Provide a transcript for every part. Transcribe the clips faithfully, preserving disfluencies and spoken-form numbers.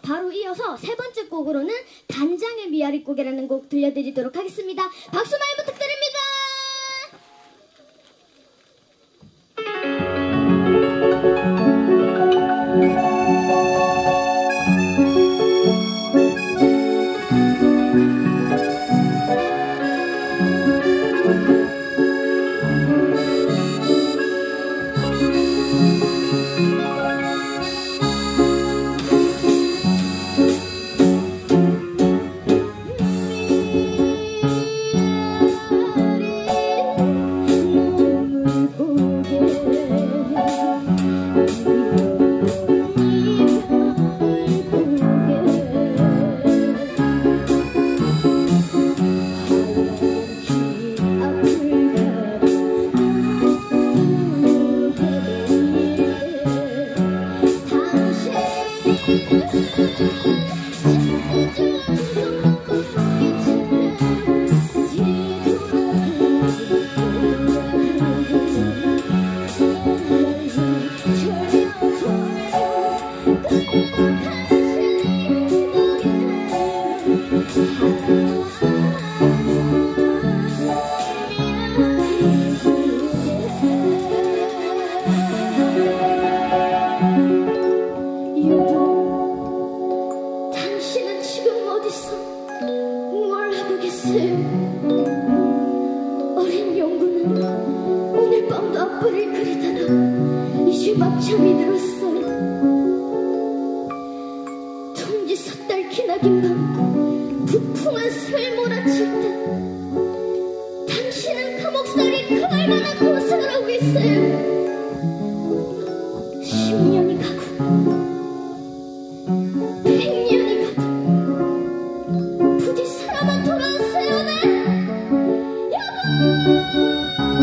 바로 이어서 세 번째 곡으로는 단장의 미아리고개라는 곡 들려드리도록 하겠습니다. 박수 많이 부탁드립니다. 당신은 지금 어디서 뭘 하고 계세요? 어린 용구는 오늘 밤도 앞불을 그리다가 이제 막 잠이 들었어요. 둥지 섣달 기나긴 밤 부풍한 술 몰아칠 때 당신은 그 목소리 그 얼마나 고생을 하고 있어요. 십 년이 가고 백 년이 가도 부디 사람만 돌아오세요. 네 여보.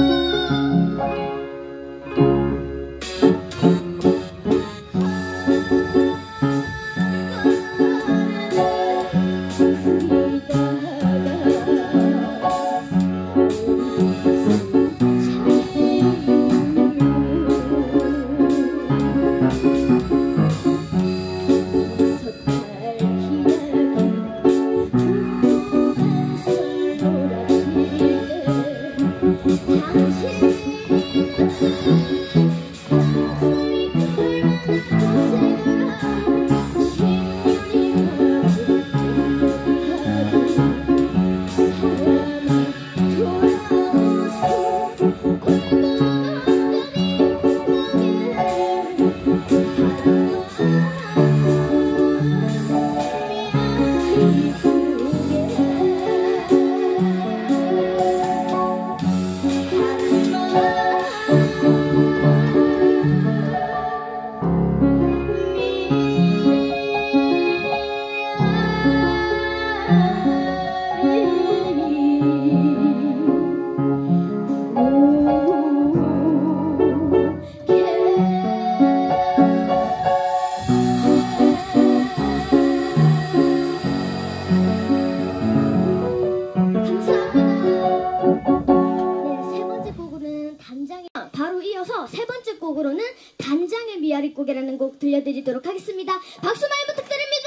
바로 이어서 세 번째 곡으로는 단장의 미아리고개라는 곡 들려드리도록 하겠습니다. 박수 많이 부탁드립니다.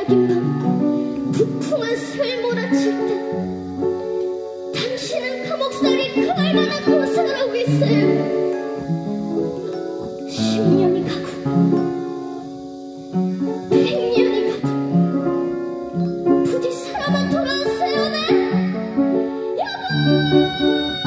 기나긴 밤 북풍한 술 몰아칠 때 당신은 그 목소리 그 얼마나 고생을 하고 있어요. 십 년이 가고 백 년이 가도 부디 사람아 돌아오세요. 네 여보.